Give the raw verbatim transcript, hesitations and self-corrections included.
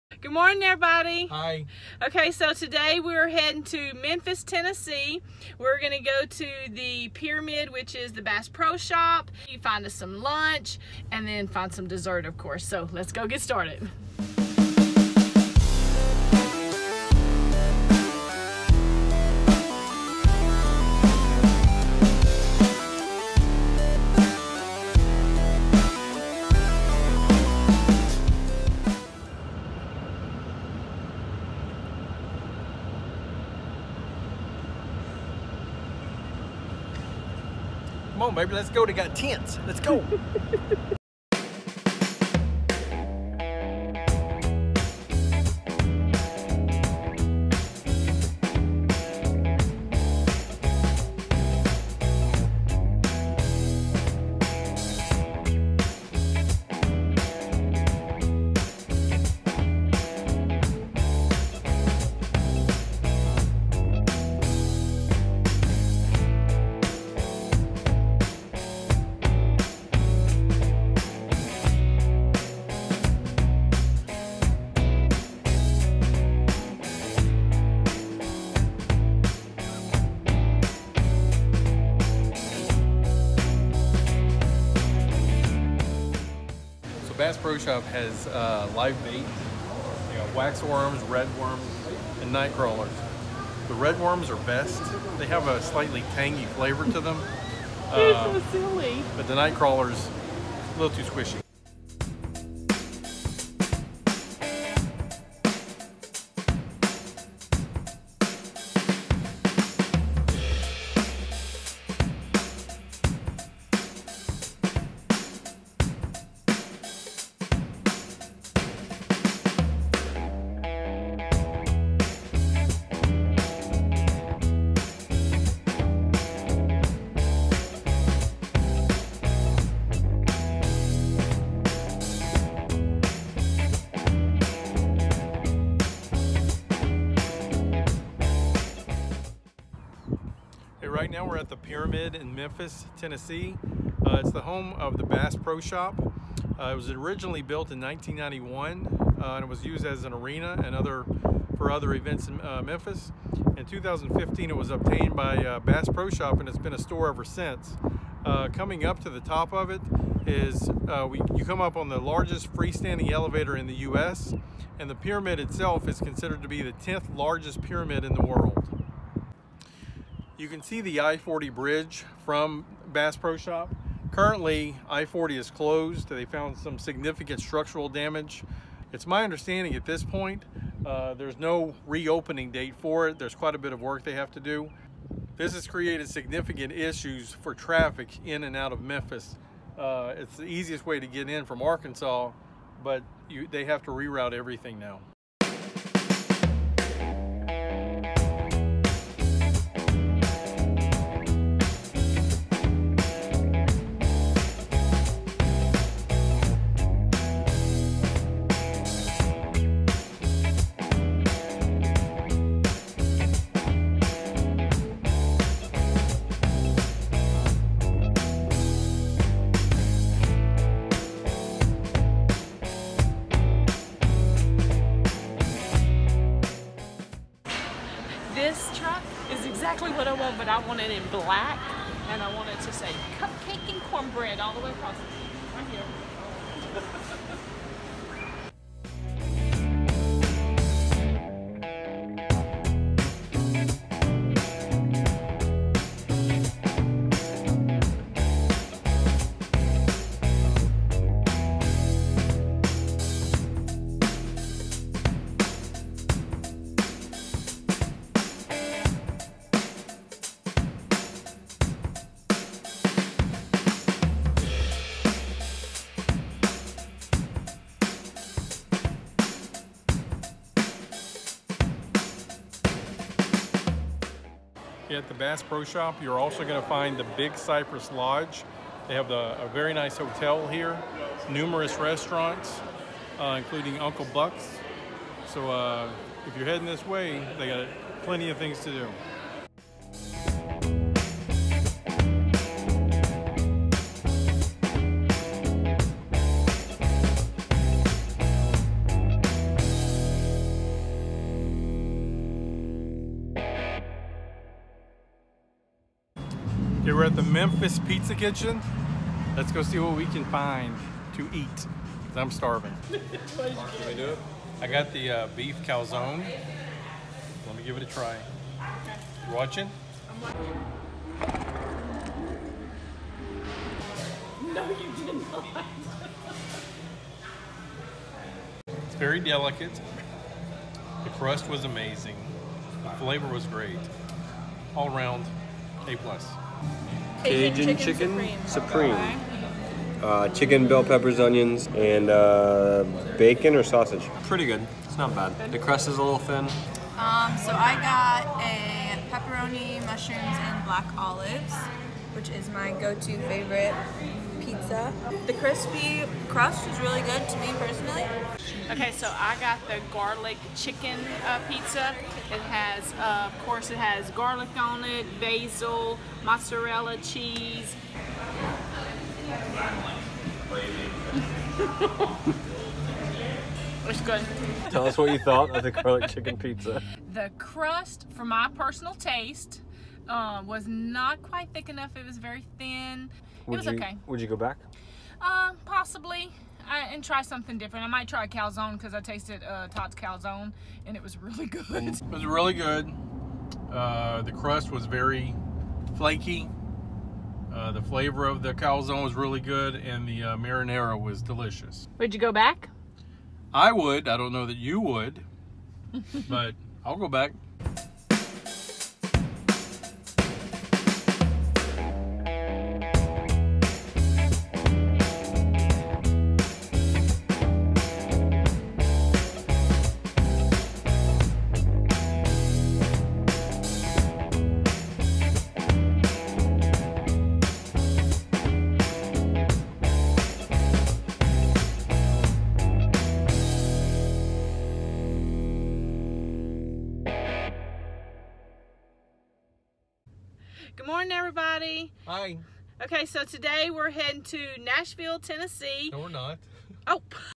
Good morning, everybody. Hi. Okay, so today we're heading to Memphis, Tennessee. We're going to go to the Pyramid, which is the Bass Pro Shop. You find us some lunch and then find some dessert, of course. So let's go get started. Come on, baby, let's go. They got tents. Let's go. Bass Pro Shop has uh, live bait, you know, wax worms, red worms, and night crawlers. The red worms are best. They have a slightly tangy flavor to them. You're Uh, so silly. but the night crawlers, a little too squishy. Right now we're at the Pyramid in Memphis, Tennessee. Uh, it's the home of the Bass Pro Shop. Uh, it was originally built in nineteen ninety-one uh, and it was used as an arena and other for other events in uh, Memphis. In two thousand fifteen it was obtained by uh, Bass Pro Shop and it's been a store ever since. Uh, coming up to the top of it is uh, we, you come up on the largest freestanding elevator in the U S and the pyramid itself is considered to be the tenth largest pyramid in the world. You can see the I forty bridge from Bass Pro Shop. Currently, I forty is closed. They found some significant structural damage. It's my understanding at this point, uh, there's no reopening date for it. There's quite a bit of work they have to do. This has created significant issues for traffic in and out of Memphis. Uh, it's the easiest way to get in from Arkansas, but you, they have to reroute everything now. This truck is exactly what I want, but I want it in black, and I want it to say cupcake and cornbread all the way across. Right here. At the Bass Pro Shop, you're also going to find the Big Cypress Lodge. They have the, a very nice hotel here, numerous restaurants, uh, including Uncle Buck's. So uh, if you're heading this way, they got plenty of things to do. Okay, we're at the Memphis Pizza Kitchen. Let's go see what we can find to eat, because I'm starving. Can we do it? I got the uh, beef calzone. Let me give it a try. You watching? I'm watching. No, you did not. It's very delicate. The crust was amazing. The flavor was great. All around, A plus. Cajun chicken, chicken supreme. supreme. Uh, chicken, bell peppers, onions, and uh, bacon or sausage. Pretty good. It's not bad. The crust is a little thin. Um, so I got a pepperoni, mushrooms, and black olives, which is my go-to favorite pizza. The crispy crust is really good to me personally. Okay, so I got the garlic chicken uh, pizza. It has, uh, of course, it has garlic on it, basil, mozzarella cheese. It's good. Tell us what you thought of the garlic chicken pizza. The crust, for my personal taste, uh, was not quite thick enough. It was very thin. Would it was you, okay. Would you go back? Uh, possibly. I, and try something different. I might try a calzone because I tasted uh, Todd's calzone and it was really good. It was really good. Uh, the crust was very flaky. Uh, the flavor of the calzone was really good, and the uh, marinara was delicious. Would you go back? I would. I don't know that you would, but I'll go back. Good morning, everybody. Hi. Okay, so today we're heading to Nashville, Tennessee. No, we're not. Oh.